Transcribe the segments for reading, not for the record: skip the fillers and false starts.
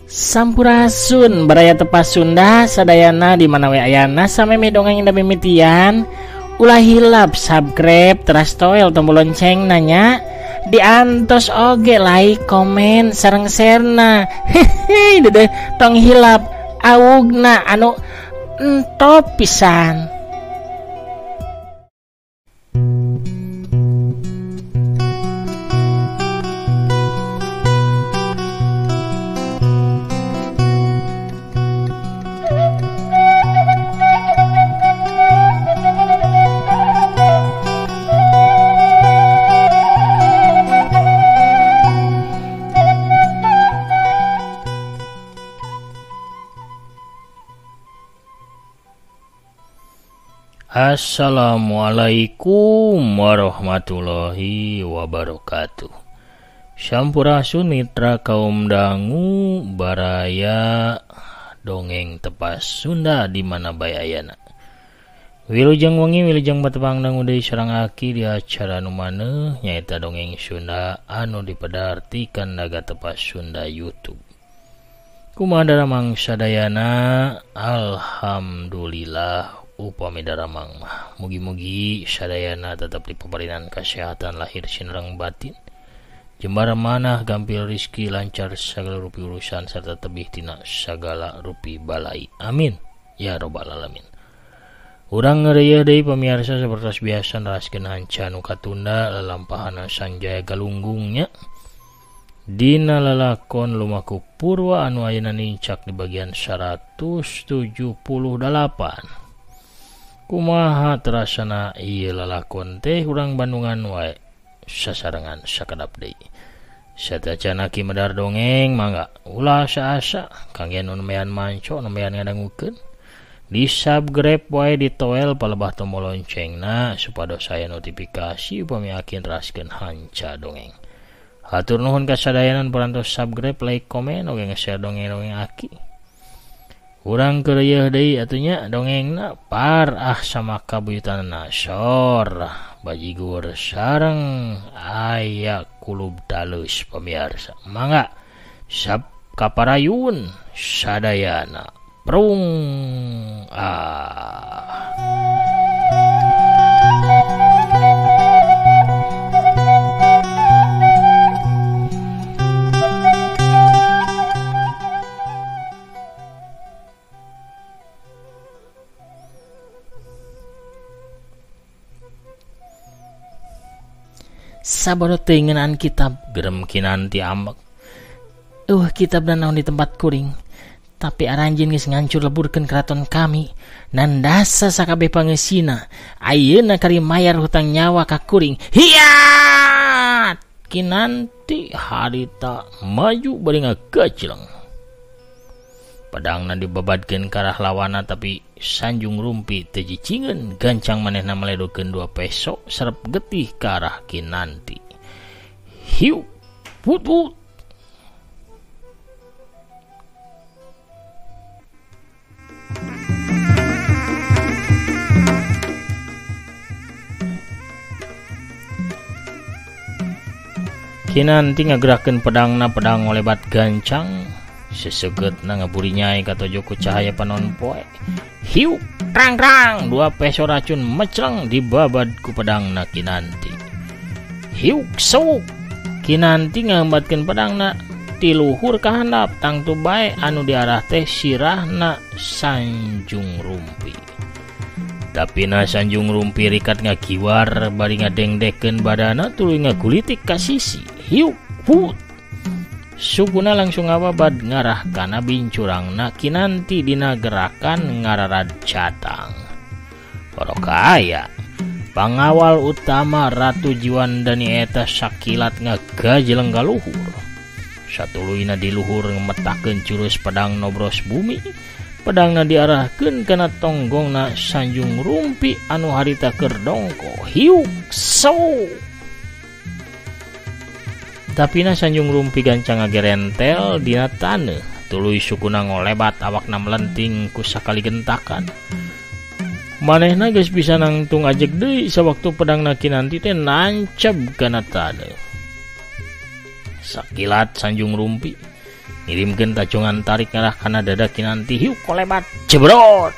Sampurasun baraya tepas Sunda sadayana di mana we ayana sameme dongeng da mimitian ulah hilap subscribe teras toel tombol lonceng nanya diantos oge like komen sareng share-na hehe dede tong hilap awugna anu entop pisan. Assalamualaikum warahmatullahi wabarakatuh. Sampurasun mitra kaum dangu baraya dongeng tepas Sunda di mana bae ayana. Wilujeng wengi wilujeng batepang dangu deui sareng aki di acara nu maneuh nyaeta dongeng Sunda anu dipedartikeun naga tepas Sunda YouTube. Kumaha daramang sadayana? Alhamdulillah upami daramang mah mugi-mugi sadayana tetap dipabarinan kesehatan lahir sinareng batin, jembara manah gampil rizki lancar segala rupi urusan serta tebih tina segala rupi balai, amin ya robbal alamin. Urang ngeureuyeuh deui pamirsa sapertos biasa neraskeun hanca nu katunda lalampahan Sanjaya Galunggungnya dina lalakon lumaku purwa anu ayeuna nincak di bagian 178. Kumaha terasana ieu lalakon teh urang Bandungan wae sasarengan sakedap deui. Sateuacan aki medar dongeng mangga ulah saasa kangge nu nemean manco nemean ngadangukeun di subscribe wae di toel palebah tombol loncengna supados aya notifikasi upami aki neraskeun hanca dongeng. Hatur nuhun kasadayanan parantos subscribe, like, komen oge nge-share dongeng-dongeng aki. Urang keureueuh deui atunya dongengna parah sama kabuyutanna sor bajigur sareng aya kulub dalus pamirsa. Mangga sab kaparayun sadayana prung Sabaro teu ngeunaan kitab gerem kinanti ambek. Kitab dan naon di tempat kuring. Tapi aranjeun geus ngancur leburkeun keraton kami. Nandasa sakabeh pangeusina. Ayeuna kari mayar hutang nyawa ka kuring. Hiat! Kinanti harita maju bari ngagacleng. Pedangna dibabadkeun karah lawana tapi Sanjung Rumpi teu jicingeun gancang manehna meledokeun 2 peso sarep getih ka arah Kinanti. Hiu put put. Kinanti ngagerakeun pedangna, pedang ngolebat gancang. Sesegetna ngaburi nyai katojo ku cahaya panon poe. Hiu rang-rang 2 peso racun mecleng dibabad ku pedangna Kinanti. Hiu sok Kinanti ngambatkeun pedangna ti luhur ka handap tangtu bae anu diarah teh sirahna Sanjung Rumpi. Tapi na Sanjung Rumpi rikat ngakiwar bari ngadengdekeun badana tuluy ngagulitik ka sisi. Hiu put. Sukuna langsung ngababad ngarah kana bincurangna Kinanti dina gerakan ngararad catang. Orokaya pangawal utama Ratu Jiwandani eta sakilat ngagajleng ka luhur. Satuluyna di luhur ngemetakeun curus pedang nobros bumi. Pedangna diarahkeun kana tonggongna Sanjung Rumpi anu harita keur dongko. Hiu so. Tapi na Sanjung Rumpi gancang ngagerentel dina taneuh tuluy sukuna ngolebat awakna melenting ku sakali gentakan. Manehna geus bisa nangtung ajeg deui sawaktu pedangna Kinanti teh nancep kana taneuh. Sakilat Sanjung Rumpi ngirimkeun tacongan tarik ngarah kana dada Kinanti. Hiu kolebat jebrot.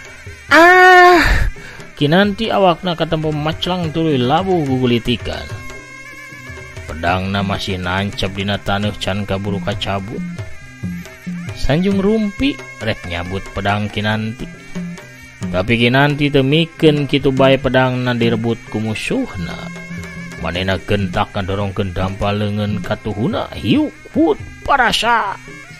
Kinanti awakna katempo maclang tuluy labuh gugulitikan. Pedangna masih nancap dina taneuh can kaburu kacabut. Sanjung Rumpi rek nyabut pedang Kinanti. Tapi Kinanti teu mikeun kitu bae pedangna direbut ku musuhna. Manehna gentak ngadorongkeun dampal leungeun ka tuhuna. Hiu hut parasa.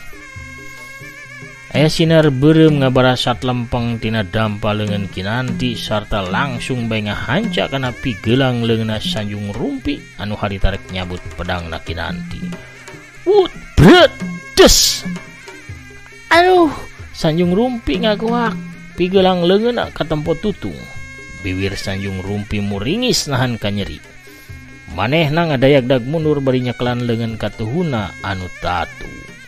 Aya sinar beureum ngabarasat lempeng tina dampal leungeun Kinanti sarta langsung bae ngahanca kana pigelang leungeunna Sanjung Rumpi anu harita rek nyabut pedangna Kinanti. Wut bret des. Aduh, Sanjung Rumpi ngagoak pigelang leungeunna katempo tutung. Bibir Sanjung Rumpi muringis nahan ka nyeri. Manehna ngadayagdag mundur bari nyekelan leungeun ka tuhuna anu tatu.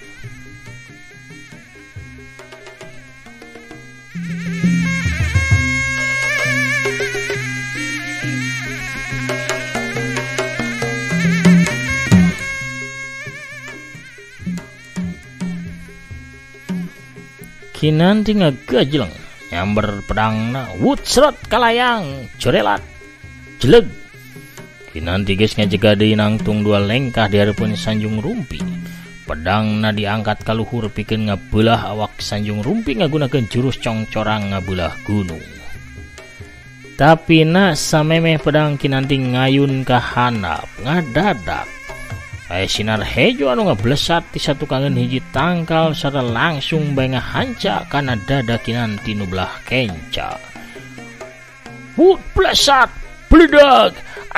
Kinanti ngagajleng nyamber pedangna wut seret kalayang jorelat jeleg. Kinanti geus ngajega deui nangtung dua lengkah di hareupeun Sanjung Rumpi. Pedangna diangkat ka luhur pikeun ngabeulah awak Sanjung Rumpi ngagunakeun jurus congcorang ngabeulah gunung. Tapi na samemeh pedang Kinanti ngayun ka handap ngadadak aya sinar hejo anu ngablesat ti satukangeun hiji tangkal sarta langsung bae ngahanca kana dada Kinanti nu belah kenca. Hut blesat bledag.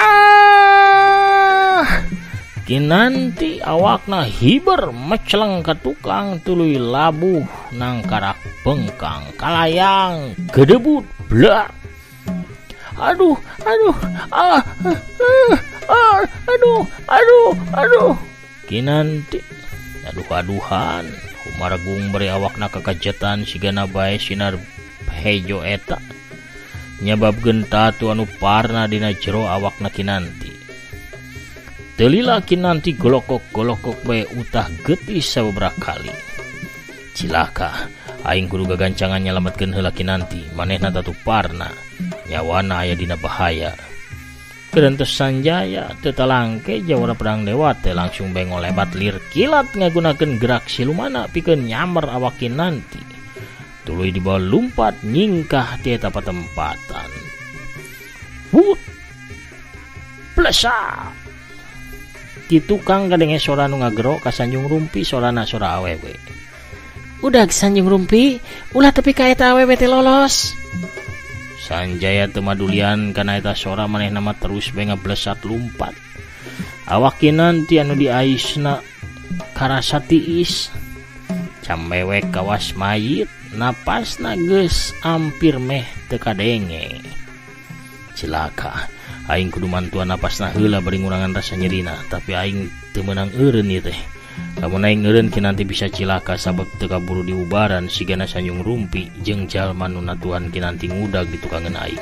Kinanti awakna hiber mecleng ka tukang tuluy labuh nang karak bengkang kalayang gedebut blak. Aduh. Kinanti aduh-aduhan humaragung bari awakna kakajetan sigana bae sinar hejo eta nyababkeun tatu anu parna dina jero awakna Kinanti. Telila Kinanti golokok-golokok bae utah geutis sababaraha kali. Cilaka, aing kudu gagancangan nyalametkeun heula Kinanti, manehna tatu parna. Nyawana aya dina bahaya. Kerentos Sanjaya teu talangke jawara pedang lewat teh langsung bae ngolebat lir kilat ngagunakeun gerak silumana pikeun nyamber awak Kinanti. Tuluy dibawa lumpat nyingkah ti eta patempatan. Hut plesa. Ti tukang kadenge sora nu ngagero ka Sanjung Rumpi sorana sora awewe. Udah Sanjung Rumpi, ulah tepi ka eta awewe teh lolos. Sanjaya teu madulian kana eta sora manehna mah terus bae ngablesat lumpat. Awak Kinanti anu diaisna karasa tiis. Cam mewek kawas mayit, napasna geus ampir meh teu kadenge. Cilaka, aing kudu mantuan napasna heula bari ngurangan rasa nyerina, tapi aing teu meunang eureun ieu teh. Lamun aing eureun Kinanti bisa cilaka sabab teu kaburu diubaran sigana Sanjung Rumpi jeung jalma nu natuan Kinanti ngudag di tukangeun aing.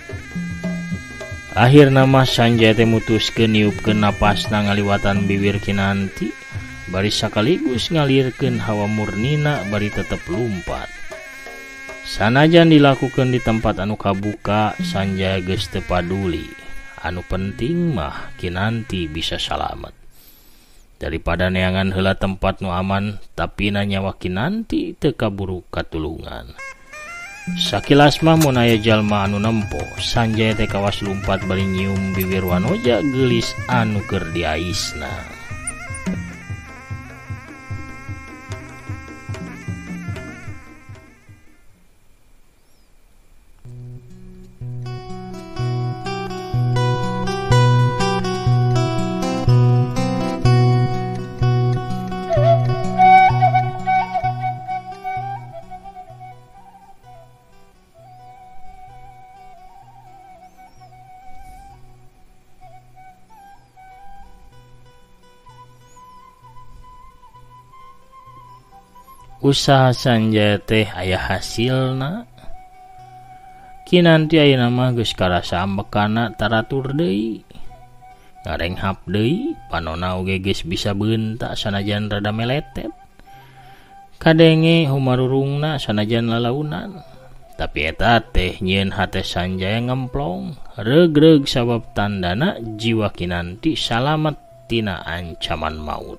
Akhirna mah Sanjaya teh mutuskeun niupkeun napasna ngaliwatan bibir Kinanti bari sakaligus ngalirkeun hawa murnina bari tetep lumpat. Sanajan dilakukeun di tempat anu kabuka, Sanjaya geus teu paduli. Anu penting mah Kinanti bisa salamet. Daripada neangan heula tempat nu aman tapi nyawa Kinanti teu kaburu katulungan. Sakilas mah mun aya jalma anu nempo, Sanjaya teh kawas lumpat bari nyium bibir wanoja geulis anu keur diaisna. Usaha Sanjaya teh aya hasilna. Kinanti ayeuna mah geus karasa ambekana taratur deui. Ngarenghap deui, panonna oge geus bisa beunta sanajan rada meletet. kadenge humarurungna sanajan lalaunan. Tapi eta teh nyieun hate Sanjaya ngemplong, regreg sabab tandana jiwa Kinanti salamet tina ancaman maut.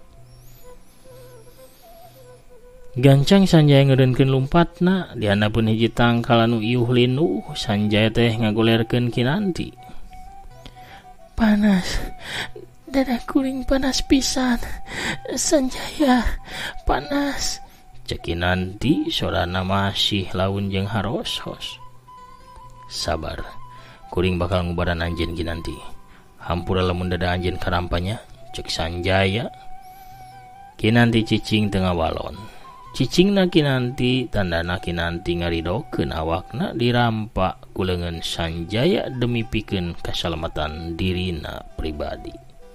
Gancang Sanjaya ngeureunkeun lumpatna, di handapun hiji tangkal anu iuh linuh, Sanjaya teh ngagolerkeun Kinanti. Panas, dada kuring panas pisan. Sanjaya, panas. Cek Kinanti sorana masih laun jeung haros-hos. Sabar, kuring bakal ngubaran anjeun Kinanti. Hampura lamun dada anjeun karampanya, cek Sanjaya. Kinanti cicing tengah walon. Cicingna Kinanti tandana Kinanti ngaridokeun awakna dirampak ku leungeun Sanjaya demi pikeun kasalamatan dirina pribadi.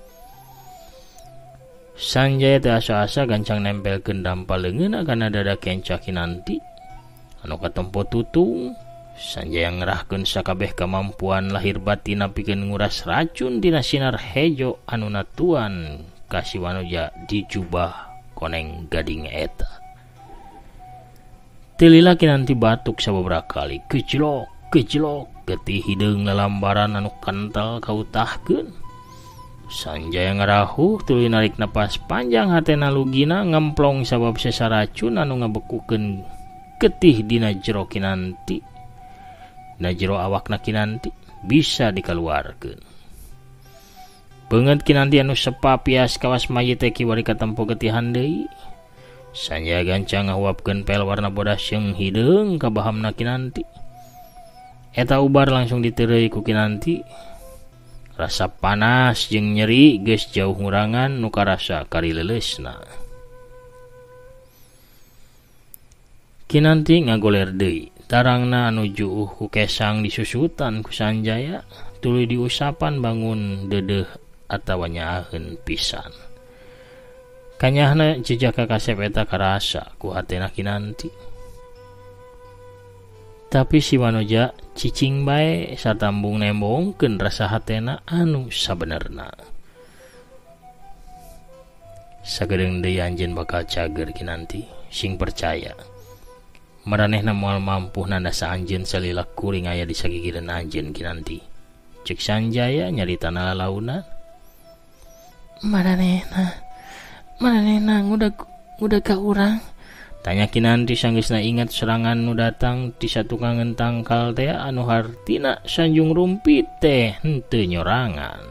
Sanjaya teh asa-asa gancang nempelkeun dampal leungeunna kana dada kenca Kinanti. Anu katempo tutung, Sanjaya ngerahkeun sakabeh kamampuan lahir batina pikeun nguras racun dina sinar hejo anu natuan ka si Wanoja di jubah koneng gading eta. Tilila Kinanti batuk sababaraha kali, kecilok, getih hideung lalambaran anu kental kautahkeun. Sanjaya ngarahuh tuluy narik napas panjang hatena lugina ngemplong sabab sesa racun anu ngabekukeun getih dina jero Kinanti. Dina jero awakna Kinanti bisa dikaluarkeun. Beungeut Kinanti anu sepapias kawas mayit teh kiwari katempo getihan deui. Sanjaya gancang ngahuapkeun pel warna bodas yang hideung ka bahamna Kinanti. Eta ubar langsung diteureuy ku Kinanti. Rasa panas jeung nyeri geus jauh ngurangan nu karasa kari leuleusna. Kinanti ngagoler deui, tarangna anu juuh ku kesang disusutan ku Sanjaya, tuluy diusapan bangun deudeuh atawa nyaaheun pisan. Kanyahna jejak kakasep eta karasa ku hatena Kinanti. Tapi si Wanoja cicing bae satambung nembongkeun rasa hatena anu sabenerna. Sagedeung deui anjeun bakal cager Kinanti, sing percaya. Maranehna moal mampuh nandasa anjeun salila kuring aya di sagigireun anjeun Kinanti. Cek Sanjaya nyaritana lalaunan. Maranehna ngudag ka urang. Tanya Kinanti sanggeusna ingat serangan nu datang ti satungangeun tangkal teh anu hartina sanjung rumpit teh henteu nyorangan.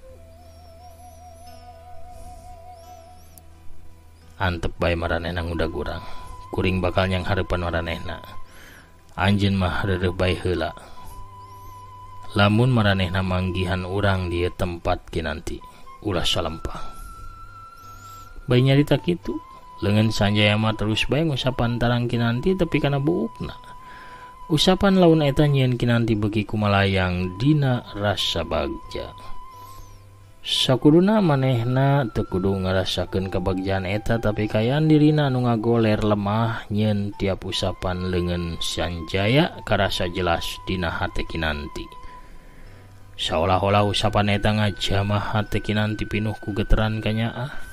Antep bae maranehna ngudag urang. Kuring bakal nyang hareupan maranehna. Anjeun mah reureuh bae heula. Lamun maranehna manggihan urang di tempat Kinanti, ulah salempah. Bae nyarita kitu, leungeun Sanjaya mah terus bae ngusapan tarang Kinanti tepi kana buukna. Usapan laun eta nyieun Kinanti beuki kumalayang dina rasa bagja. Sakuduna manehna teu kudu ngarasakeun kabagjaan eta tapi kayaan dirina anu ngagoler lemah nyieun tiap usapan leungeun Sanjaya karasa jelas dina hate Kinanti. Saolah-olah usapan eta ngajamah hate Kinanti pinuh ku geteran kanyaah.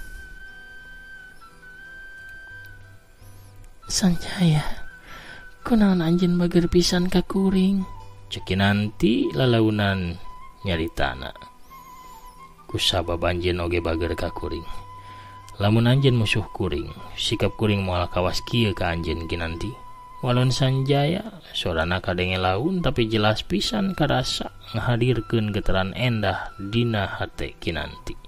Sanjaya, kunaon anjeun bager pisan ka kuring? Cek Kinanti lalaunan nyaritana. Kusabab anjeun oge bager ka kuring. Lamun anjeun musuh kuring, sikap kuring moal kawas kieu ka anjeun Kinanti. Walon Sanjaya sorana kadenge laun tapi jelas pisan karasa ngahadirkeun geteran endah dina hate Kinanti.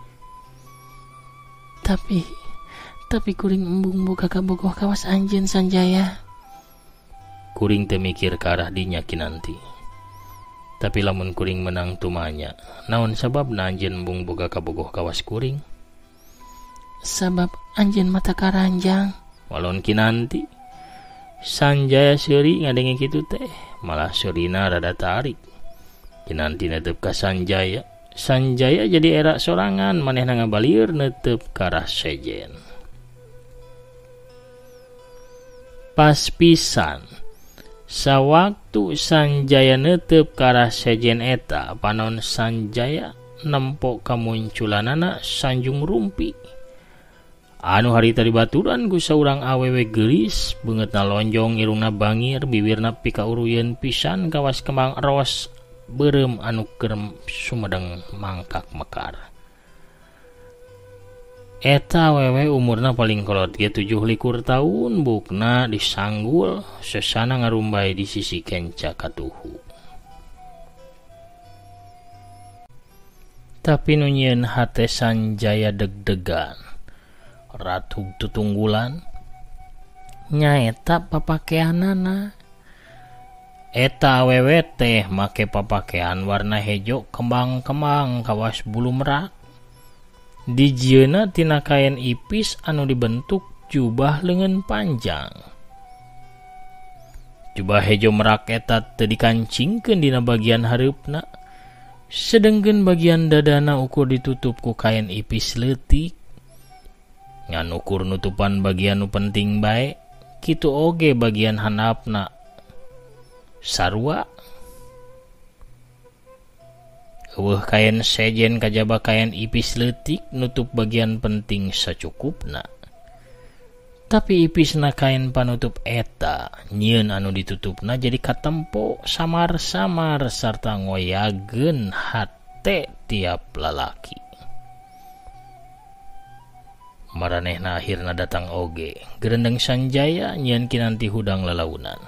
Tapi kuring embung boga kabogoh kawas anjeun Sanjaya. Kuring teu mikir ka arah dinya Kinanti. Tapi lamun kuring menang tumanya, naon sababna anjeun embung boga kabogoh kawas kuring? Sabab anjeun mata karanjang. Walon Kinanti. Sanjaya seuri ngadenge kitu teh, malah seurina rada tarik. Kinanti netep ka Sanjaya. Sanjaya jadi era sorangan manehna ngabalieur netep ka arah sejen. Pas pisan sawaktu Sanjaya neuteup ka arah sejen eta panon Sanjaya nempo kamunculanana sanjung rumpi Anu harita dibaturan ku saurang awewe geulis, beungeutna lonjong, irungna bangir, bibirna pikauruyeun pisan kawas kembang ros beureum anu keur sumedeng mangkak mekar. Eta awewe umurna paling kolot ge 17 tahun, bukna disanggul sesana ngarumbay di sisi kenca katuhu. Tapi nu nyieun hate Sanjaya deg-degan. Ratu tutunggulan nyaeta papakeanana. Eta awewe teh make papakean warna hejo kembang-kembang kawas bulu merak. Dijieuna tina kain ipis anu dibentuk jubah leungeun panjang. Jubah hejo merak eta teu dikancingkeun dina bagian hareupna, sedengkeun bagian dadana ukur ditutup ku kain ipis leutik. Ngan ukur nutupan bagian nu penting bae, kitu oge bagian handapna sarua. Eueuh kain sejen kajaba kain ipis leutik nutup bagian penting sacukupna. Tapi ipisna kain panutup eta nyieun anu ditutupna jadi katempo samar-samar sarta ngoyageun hate tiap lalaki. Maranehna akhirna datang oge, gerendeng Sanjaya nyieun kinanti hudang lalaunan.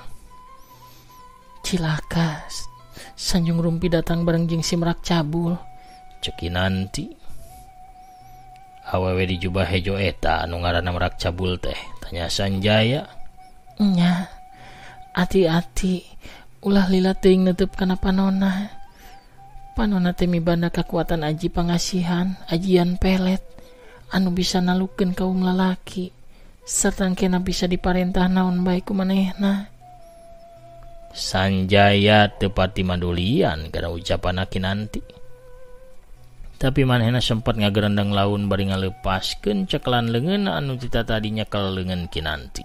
Cilaka, Sanjung Rumpi datang bareng jeung si Merak Cabul, cek Kinanti. Awewe di jubah hejo eta anu ngaranna Merak Cabul teh, tanya Sanjaya. Nya, hati-hati, ulah lila teuing neuteub kana panonna. Panonna teh mibanda kakuatan aji pangasihan, ajian pelet, anu bisa nalukeun kaum lalaki, sarta engkena bisa diparentah naon bae ku manehna. Sanjaya teu pati madulian kana ucapan Kinanti. Tapi manehna sempat ngagerendeng laun bari ngalepaskeun ceklan leungeun anu tita tadi nyekel leungeun Kinanti.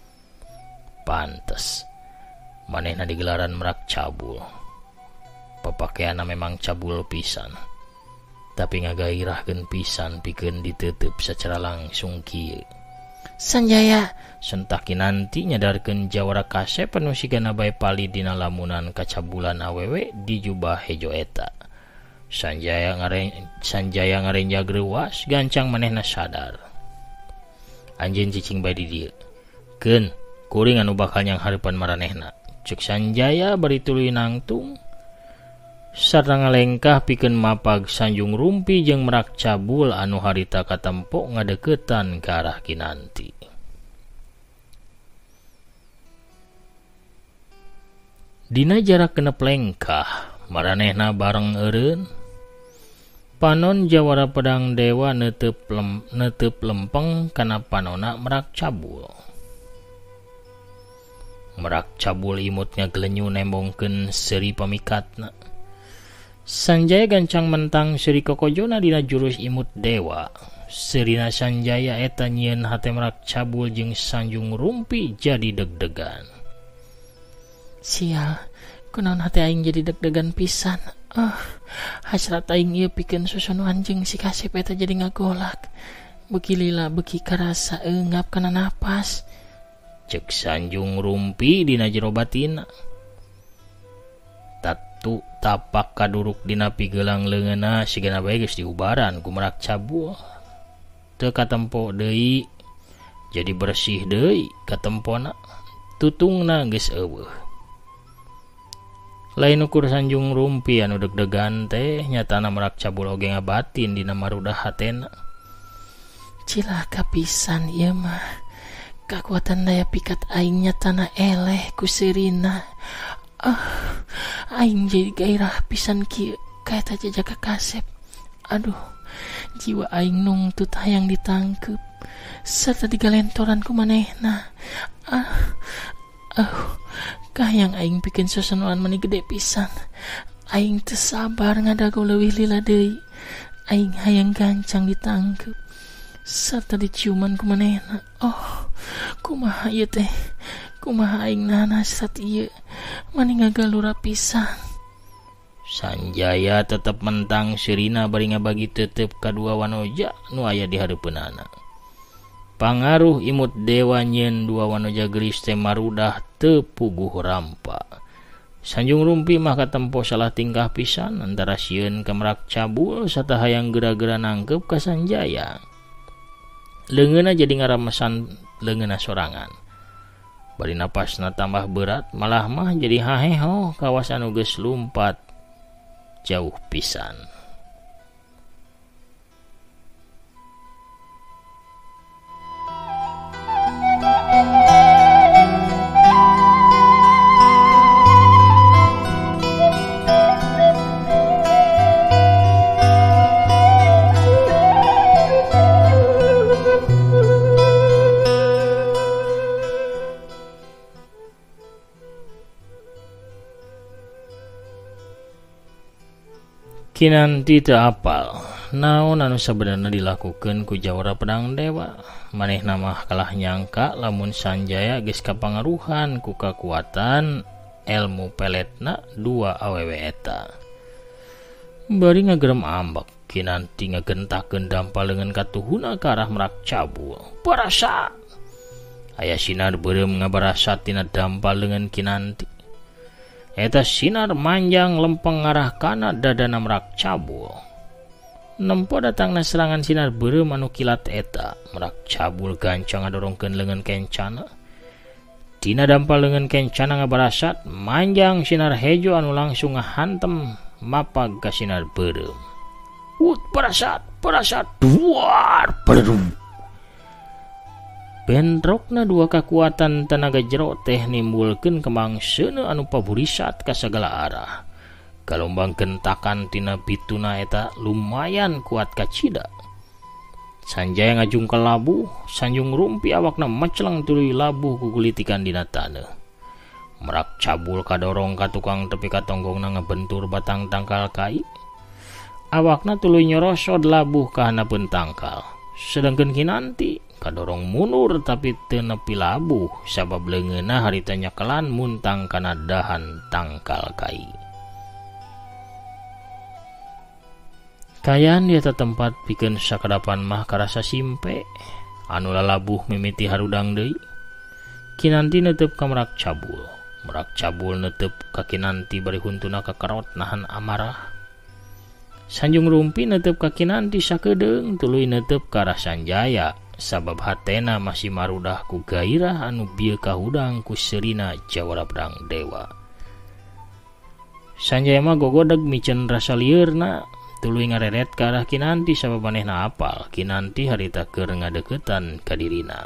Pantes manehna digelaran Merak Cabul. Papakeana memang cabul pisan. Tapi ngagairahkeun pisan pikeun diteuteub secara langsung kieu. Sanjaya, sentak Kinanti nyadarkeun jawara kasep anu sigana bae pali dina lamunan kacabulan awewe di jubah hejo eta. Sanjaya ngarenjag reuas, gancang manehna sadar. Anjeun cicing bae di dieu. Keun, kuring anu bakal nyang hareupan maranehna. Cek Sanjaya bari tuluy nangtung. Sarta ngalengkah pikeun mapag Sanjung Rumpi jeung Merak Cabul anu harita katempo ngadeukeutan ka arah Kinanti. Dina jarak genep lengkah, maranehna bareng eureun. Panon jawara pedang dewa neuteub lempeng kana panonna Merak Cabul. Merak Cabul imutnya glenyu nembongkeun seuri pamikatna. Sanjaya gancang mentang seuri kokojona dina jurus imut dewa. Seurina Sanjaya eta nyieun hate Merak Cabul jeung Sanjung Rumpi jadi deg-degan. Sial, kunaon hate aing jadi deg-degan pisan. Hasrat aing ieu pikeun susunuan jeung si Kasep eta jadi ngagolak. Beuki lila beuki karasa eungap kana napas. Cek Sanjung Rumpi dina jero batina. Tatu tapak kaduruk dina pigelang leungeunna sigana bae geus diubaran ku Merak Cabul. Teu katempo deui, jadi bersih deui katempona. Tutungna geus eueuh. Lain ukur Sanjung Rumpi anu deg-degan teh, nyatana Merak Cabul oge ngabatin dina marudah hatena. Cilaka pisan ieu mah. Kakuatan daya pikat aing nyatana eleh ku seurina. Aing jadi gairah pisan kieu kaeta jajaka Kasep. Aduh, jiwa aing nungtut hayang ditangkep serta digalentoran ku manehna. Kahayang aing pikeun susunuan meni gede pisan. Aing teu sabar ngadago leuwih lila deui. Aing hayang gancang ditangkep serta diciuman ku manehna. Kumaha ieu teh? Kumaha aing nahan hasrat ieu? Mani ngagalura pisan. Sanjaya tetep mentang seurina bari ngabagi teuteub kadua wanoja nu aya di hareupeunana. pangaruh imut dewa nyen dua wanoja gelis teh marudah tepuguh rampa. Sanjung Rumpi mah katempo salah tingkah pisan antara sieun ka Merak Cabul satah hayang gera-gera nangkep ka Sanjaya. Leungeunna jadi ngaramesan leungeunna sorangan. Bari napasna tambah berat malah mah jadi haheho kawas anu geus lumpat jauh pisan. Kinanti teu apal naon anu sabenerna dilakukeun ku Jawara Pedang Dewa. Manehna mah kalah nyangka lamun Sanjaya geus kapangaruhan ku kakuatan ilmu peletna dua awewe eta. Bari ngagerem ambek Kinanti ngagentakeun dampal leungeun katuhuna ka arah Merak Cabul. Parasa aya sinar beureum ngabarasat tina dampal leungeun Kinanti. Eta sinar manjang lempeng ngarah kana dadana Merak Cabul. Nempo datangna serangan sinar beureum anu kilat eta, Merak Cabul gancang ngadorongkeun leungeun kencana. Tina dampal leungeun kencana ngabarasat manjang sinar hejo anu langsung ngahantem mapag ka sinar beureum. Parasat, duar, padadum. Bentrokna dua kekuatan tenaga jero teh nimbulkeun kembang seuneu anu paburisat ka sagala arah. Kalombang gentakan tina bituna eta lumayan kuat kacida. Sanjaya ngajung ka labuh, Sanjung Rumpi awakna mecleng tuluy labuh kugulitikan dina taneuh. Merak Cabul kadorong ka tukang tepi ka tonggongna ngabentur batang tangkal kai. Awakna tuluy nyorosod labuh ka hanapeun tangkal. Sedangkeun Kinanti kadorong mundur tapi teu nepi labuh sabab leungeunna harita nyakelan muntang kana dahan tangkal kai. Kayan di eta tempat pikeun sakadapan mah karasa simpe anu lalabuh mimiti harudang deui. Kinanti neuteup ka Merak Cabul. Merak Cabul neuteup ka Kinanti bari huntuna kakarot nahan amarah. Sanjung Rumpi neuteup ka Kinanti sakedeung tuluy neuteup ka arah Sanjaya sabab hatena masih marudah ku gairah anu bieu kahudang ku serina Jawara Pedang Dewa. Sanjaya mah gogodeg micen rasa lieurna tuluy ngareret ka arah Kinanti sabab manehna apal Kinanti harita keur ngadeuketan ka dirina.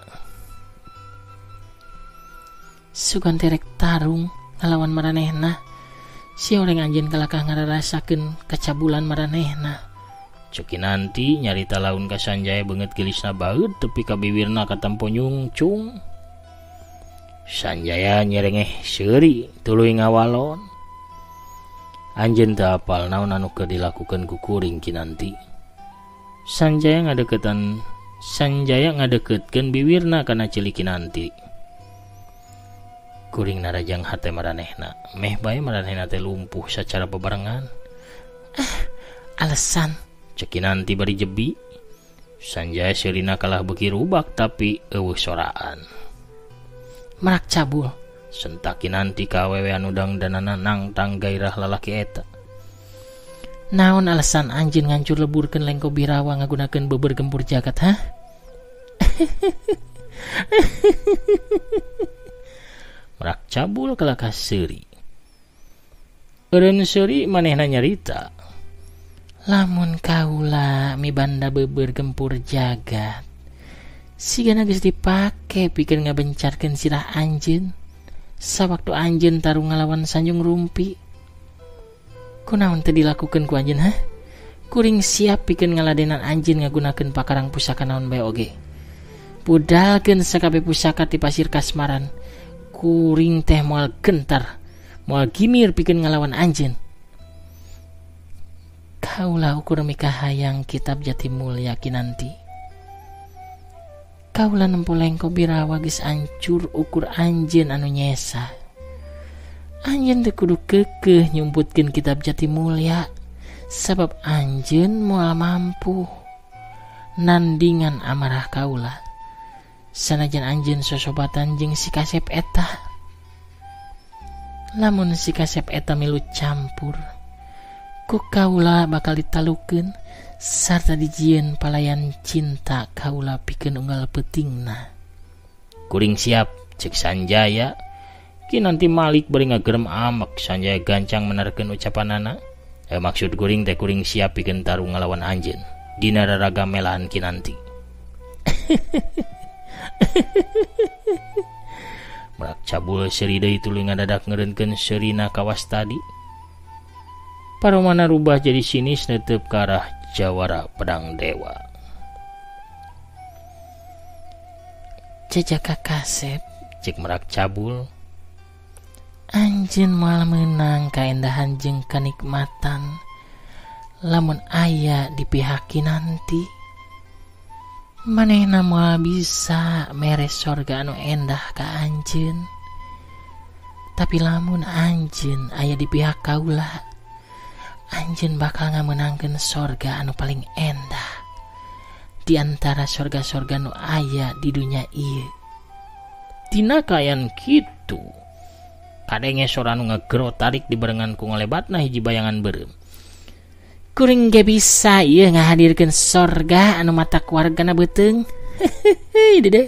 Sugan terek tarung ngalawan maranehna. Si orang anjeun kalakah ngararasakeun kacabulan maranehna. Cuk Kinanti nyarita laun ka Sanjaya beungeut gelisna baeud tepi ka bibirna katempo nyungcung. Sanjaya nyerengeh seuri tuluy ngawalon. Anjeun teu apal naon anu keur dilakukeun ku kuring Kinanti. Sanjaya ngadeuketkeun bibirna kana cili Kinanti. Kuring narajang hate maranehna, meh bae maranehna teh lumpuh sacara bebarengan. Alasan cek Kinanti bari jebi. Sanjaya seurina kalah beuki rubak tapi eueuh soraan. Merak Cabul, sentak Kinanti ka awewe anu dangdanana nangtang gairah lalaki eta. Naon alasan anjeun ngancur leburkeun Lengko Birawa ngagunakeun beubeur gempur jagat, ha? Merak Cabul kalakah seuri. Eureun seuri manehna nyarita. Lamun kaula mibanda beubeur gempur jagat, sigana geus dipake pikeun ngabencarkeun sirah anjeun sawaktu anjeun tarung ngalawan Sanjung Rumpi. Kunaon teu dilakukeun ku anjeun, ha? Kuring siap pikeun ngaladenan anjeun ngagunakeun pakarang pusaka naon bae oge. Budalkeun sakabeh pusaka ti pasir kasmaran. Kuring teh moal gentar, moal gimir pikeun ngalawan anjeun. Kaula ukur mika hayang kitab Jati Mulya Kinanti. Kaula nempo Lengko Birawa geus ancur ukur anjeun anu nyesa. Anjeun teu kudu keukeuh nyumputkeun kitab Jati Mulya sabab anjeun moal mampu nandingan amarah kaula. sanajan anjeun sosobatan jeung si Kasep eta. Lamun si Kasep eta milu campur, ku kaula bakal ditalukeun sarta dijieun palayan cinta kaula pikeun unggal peutingna. Kuring siap, cek Sanjaya. Ki nanti Malik bari ngagerem amek. Sanjaya gancang menarkeun ucapanana. Maksud kuring teh kuring siap pikeun tarung ngalawan anjeun dina raraga melahan ki nanti. Merak cabul seuri deui tuluy ngadadak ngeureunkeun seurina kawas tadi. Paromana rubah jadi sinis neuteup ka arah jawara pedang dewa. Jajaka Kasep, cek merak cabul. Anjeun moal meunang kaendahan jeung kanikmatan lamun aya di pihak kinanti. Manehna moal bisa mere sorga anu endah ka anjeun. Tapi lamun anjeun aya di pihak kaula, anjeun bakal ngamenangkeun sorga anu paling endah di antara sorga-sorga nu aya di dunia ieu. Tina kayan kitu, kadenge sora anu ngagero tarik di barengan ku ngalebatna hiji bayangan beureum. Kuring ge bisa ieu ngahadirkeun sorga anu mata keluargana beuteung. Hehehe dede.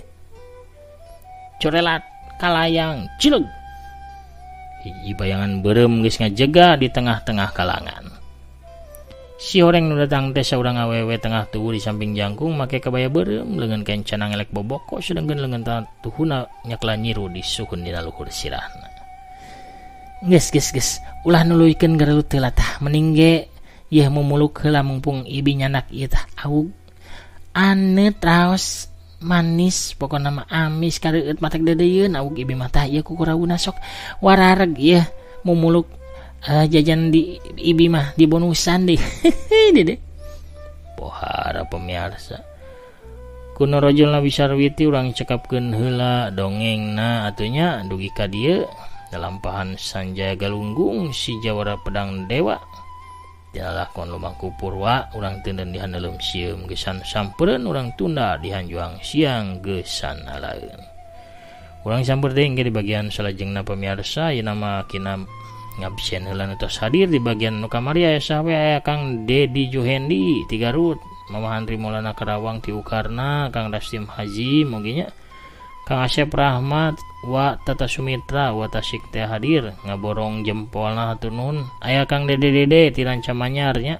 Corelat kalayang cileug. Hiji bayangan beureum geus ngajega di tengah-tengah kalangan. Si horeng nu datang teh saurang awewe tengah tubuh di samping jangkung make kabaya beureum leungeun kencanang elek boboko sedengkeun leungeun tuhuna nyakla nyiru di suhun dina luhur sirahna. Geus ulah nuluykeun garelu teu latah mending ge yeuh mumuluk heula mumpung ibi nyanak ieu tah aug aneut raos manis pokona mah amis kareueut matak dedeyeun aug ibi mah tah ieu kukurawuna sok warareg ieu mumuluk jajan di ibi mah di bonusan deh. Dede. Pohara pemirsa. Kuno rojulna Wisarwiti urang cekapkeun heula dongengna atunya dugi ka dieu dalampahan Sanjaya Galunggung si jawara pedang dewa. Jalakon lumangku purwa urang teuneun di handeuleum sieum gesan sampeureun urang tunda di hanjuang siang gesan halaeun. Urang samper deui di bagian salajengna pemirsa ieu nama kina ngabsen heula nu tos hadir di bagian nu kamari aya sawe aya Kang Dedi Juhendi ti Garut, Mama Handri Maulana Karawang ti Ukarna, Kang Rastim Haji moginya Kang Asep Rahmat wa Tata Sumitra wa Tasik teh hadir ngaborong jempolna hatur nuhun. Aya Kang Dede ti Rancamanyar nya.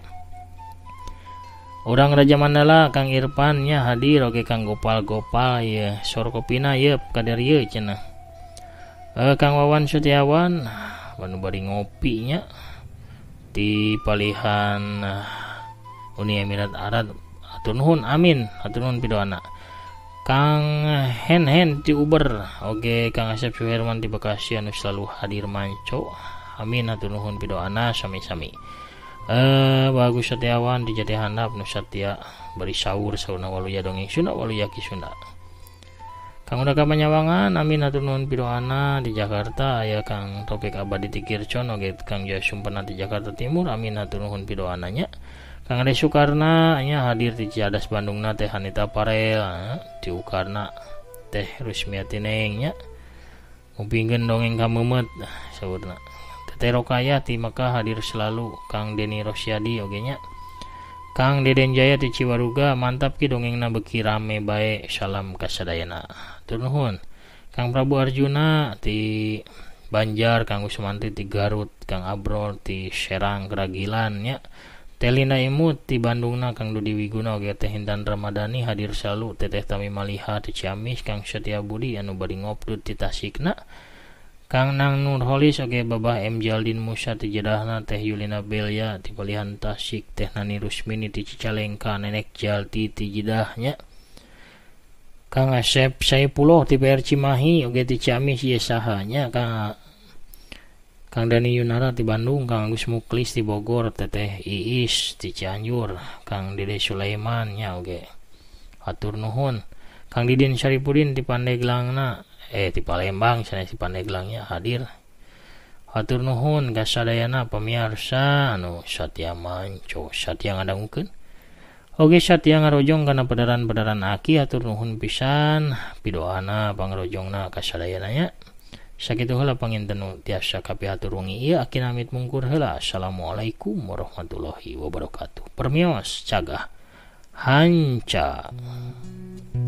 Urang Raja Mandala Kang Irfan nya hadir oge Kang Gopal ye sor kopina ye kader ye cenah. Kang Wawan Sutiawan banu bari ngopi nya di palihan Uni Emirat Arab. Hatur nuhun amin, hatur nuhun pidoana. Kang Hen ti Uber oge Kang Asep Suherman di Bekasi anu selalu hadir manco. Amin hatur nuhun pidoana sami-sami. Bagus Setiawan di Jati Handap nu satya bari saur sauna waluya dongeng Sunda waluya ki Sunda. Kang Uda Kapanyawangan amin hatur nuhun pidoana di Jakarta aya Kang Topik Abadi ti Kircon oge Kang Jaya Sumpena di Jakarta Timur amin hatur nuhun pidoana nya. Kang Ade Sukarna nya hadir di Ciadas Bandungna teh Hanita Parel di Ukarna teh Rusmiati Neng nya ngupingkeun dongeng ka meumeut saurna. Teteh Rokaya ti Mekah hadir selalu. Kang Deni Rosyadi oge nya. Kang Deden Jaya ti Ciwaruga mantap ki dongengna beuki rame bae salam kasadayana. Hatur nuhun. Kang Prabu Arjuna ti Banjar, Kang Usmanti ti Garut, Kang Abrol ti Serang Keragilan nya. Telina Imut ti Bandungna Kang Dudi Wiguna oge teh Hindan Ramadhani hadir selalu. Teteh Tami Maliha ti Ciamis, Kang Setia Budi anu bari ngopdut ti Tasikna. Kang Nang Nurholis oge Babah M Jaldin Musa ti Jedahna, teh Yulina Belya ti Palihan Tasik, teh Nani Rusmini ti Cicalengka, Nenek Jalti ti Jedahnya. Kang Asep Saipullah ti PR Cimahi oge ti Ciamis ieu sahanya. Kang Dani Yunara ti Bandung, Kang Agus Muklis ti Bogor, Teteh Iis ti Cianjur, Kang Dede Sulaiman nya oge hatur nuhun. Kang Didin Syaripudin ti Pandeglangna ti Palembang sanes ti Pandeglangnya hadir. Hatur nuhun kasadayana pamirsa anu satya manco satya ngadangukeun. Oge satya ngarojong kana padaran-padaran aki atur nuhun pisan pidoana pangrojongna kasadayana nya. Sakitu heula panginten nu tiasa kapiatur wengi ieu aki namit mungkur heula. Assalamualaikum warahmatullahi wabarakatuh. Permios cagah hanca.